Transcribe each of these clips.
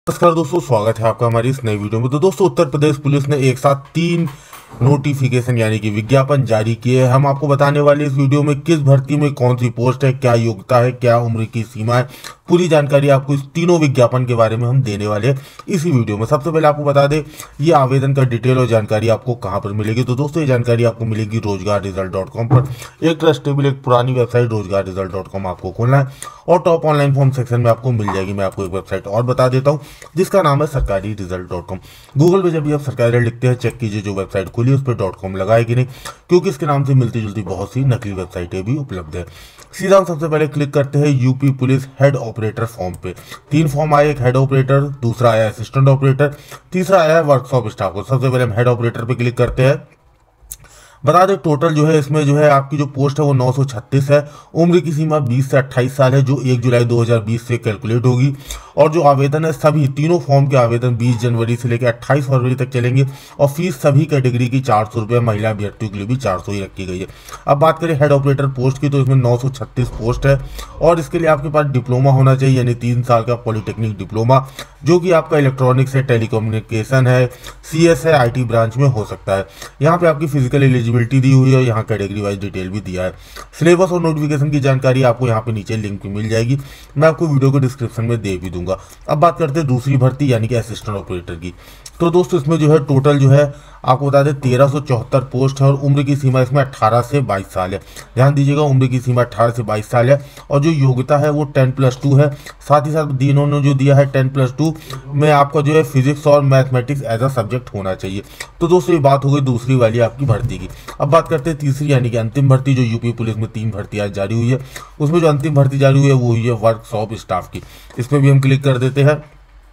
नमस्कार दोस्तों, स्वागत है आपका हमारी इस नई वीडियो में। तो दोस्तों, उत्तर प्रदेश पुलिस ने एक साथ 3 नोटिफिकेशन यानी कि विज्ञापन जारी किए। हम आपको बताने वाले इस वीडियो में किस भर्ती में कौन सी पोस्ट है, क्या योग्यता है, क्या उम्र की सीमा है, पूरी जानकारी आपको इस तीनों विज्ञापन के बारे में हम देने वाले हैं इसी वीडियो में। सबसे पहले आपको बता दें, ये आवेदन का डिटेल और जानकारी आपको कहाँ पर मिलेगी। तो दोस्तों, ये जानकारी आपको मिलेगी रोजगार-रिजल्ट.com पर। एक ट्रस्टेबल, एक पुरानी वेबसाइट रोजगार-रिजल्ट.com आपको खोलना है और टॉप ऑनलाइन फॉर्म सेक्शन में आपको मिल जाएगी। मैं आपको एक वेबसाइट और बता देता हूँ जिसका नाम है सरकारी-रिजल्ट.com। गूगल पे जब भी आप सरकारी लिखते हैं, चेक कीजिए जो वेबसाइट खुली उस पर .com लगाए कि नहीं, क्योंकि इसके नाम से मिलती जुलती बहुत सी नकली वेबसाइटें भी उपलब्ध है। सीधा हम सबसे पहले क्लिक करते हैं UP police head operator form पे। 3 फॉर्म आए, एक हेड ऑपरेटर, दूसरा आया असिस्टेंट ऑपरेटर, तीसरा आया वर्कशॉप स्टाफ को। सबसे पहले हम हेड ऑपरेटर पे क्लिक करते हैं। बता दें, टोटल जो है इसमें जो है आपकी जो पोस्ट है वो 936 है। उम्र की सीमा 20 से 28 साल है, जो 1 जुलाई 2020 से कैलकुलेट होगी। और जो आवेदन है, सभी तीनों फॉर्म के आवेदन 20 जनवरी से लेकर 28 फरवरी तक चलेंगे। और फीस सभी कैटेगरी की 400 रुपये, महिला अभ्यर्थियों के लिए भी 400 ही रखी गई है। अब बात करें हेड ऑपरेटर पोस्ट की, तो इसमें 936 पोस्ट है और इसके लिए आपके पास डिप्लोमा होना चाहिए, यानी 3 साल का पॉलिटेक्निक डिप्लोमा, जो कि आपका इलेक्ट्रॉनिक्स है, टेलीकम्युनिकेशन है, CS है, IT ब्रांच में हो सकता है। यहाँ पे आपकी फिजिकल एलिजिबिलिटी दी हुई है, यहाँ कैटेगरी वाइज डिटेल भी दिया है। सिलेबस और नोटिफिकेशन की जानकारी आपको यहाँ पे नीचे लिंक पे मिल जाएगी, मैं आपको वीडियो को डिस्क्रिप्शन में दे भी दूंगा। अब बात करते हैं दूसरी भर्ती यानी कि असिस्टेंट ऑपरेटर की। तो दोस्तों, इसमें जो है टोटल जो है आपको बता दें 1374 पोस्ट है और उम्र की सीमा इसमें 18 से 22 साल है। ध्यान दीजिएगा, उम्र की सीमा 18 से 22 साल है और जो योग्यता है वो 10+2 है। साथ ही साथ इन्होंने जो दिया है 10+2 में आपका जो है फिजिक्स और मैथमेटिक्स एज अ सब्जेक्ट होना चाहिए। तो दोस्तों, ये बात हो गई दूसरी वाली आपकी भर्ती की। अब बात करते हैं तीसरी यानी कि अंतिम भर्ती, जो यूपी पुलिस में 3 भर्तियाँ जारी हुई है। उसमें जो अंतिम भर्ती जारी हुई है वो हुई है वर्कशॉप स्टाफ की। इसमें भी हम क्लिक कर देते हैं।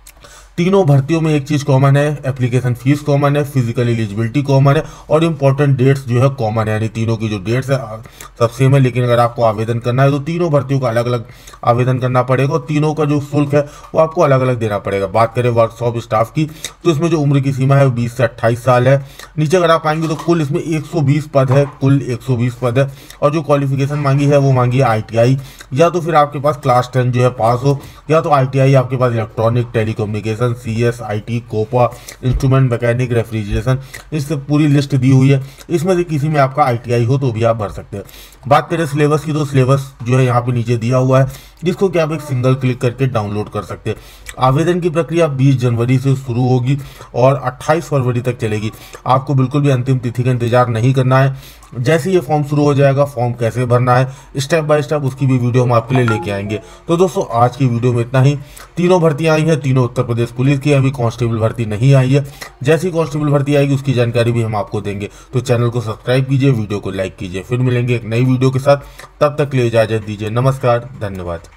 तीनों भर्तियों में एक चीज कॉमन है, एप्लीकेशन फीस कॉमन है, फिजिकल एलिजिबिलिटी कॉमन है और इंपॉर्टेंट डेट्स जो है कॉमन है, यानी तीनों की जो डेट्स है सब सेम है। लेकिन अगर आपको आवेदन करना है तो तीनों भर्तियों का अलग अलग आवेदन करना पड़ेगा और तीनों का जो शुल्क है वो आपको अलग अलग देना पड़ेगा। बात करें वर्कशॉप स्टाफ की, तो इसमें जो उम्र की सीमा है वो 20 से 28 साल है। नीचे अगर आप आएंगे तो कुल इसमें 120 पद है, कुल 120 पद है। और जो क्वालिफिकेशन मांगी है वो मांगी है ITI, या तो फिर आपके पास क्लास 10 जो है पास हो, या तो ITI आपके पास electronic, telecommunication, CS, IT, COPA, instrument mechanic, refrigeration, इससे पूरी लिस्ट दी हुई है। इसमें से किसी में आपका ITI हो तो भी आप भर सकते हैं। बात करें सिलेबस की, तो सिलेबस जो है यहाँ पे नीचे दिया हुआ है, जिसको कि आप एक सिंगल क्लिक करके डाउनलोड कर सकते हैं। आवेदन की प्रक्रिया 20 जनवरी से शुरू होगी और 28 फरवरी तक चलेगी। आपको बिल्कुल भी अंतिम तिथि का इंतजार नहीं करना है। जैसे ये फॉर्म शुरू हो जाएगा, फॉर्म कैसे भरना है स्टेप बाय स्टेप, उसकी भी वीडियो हम आपके लिए लेके आएंगे। तो दोस्तों, आज की वीडियो में इतना ही। तीनों भर्तियां आई हैं, तीनों उत्तर प्रदेश पुलिस की। अभी कांस्टेबल भर्ती नहीं आई है, जैसी कांस्टेबल भर्ती आएगी उसकी जानकारी भी हम आपको देंगे। तो चैनल को सब्सक्राइब कीजिए, वीडियो को लाइक कीजिए। फिर मिलेंगे एक नई वीडियो के साथ, तब तक के लिए इजाजत दीजिए। नमस्कार, धन्यवाद।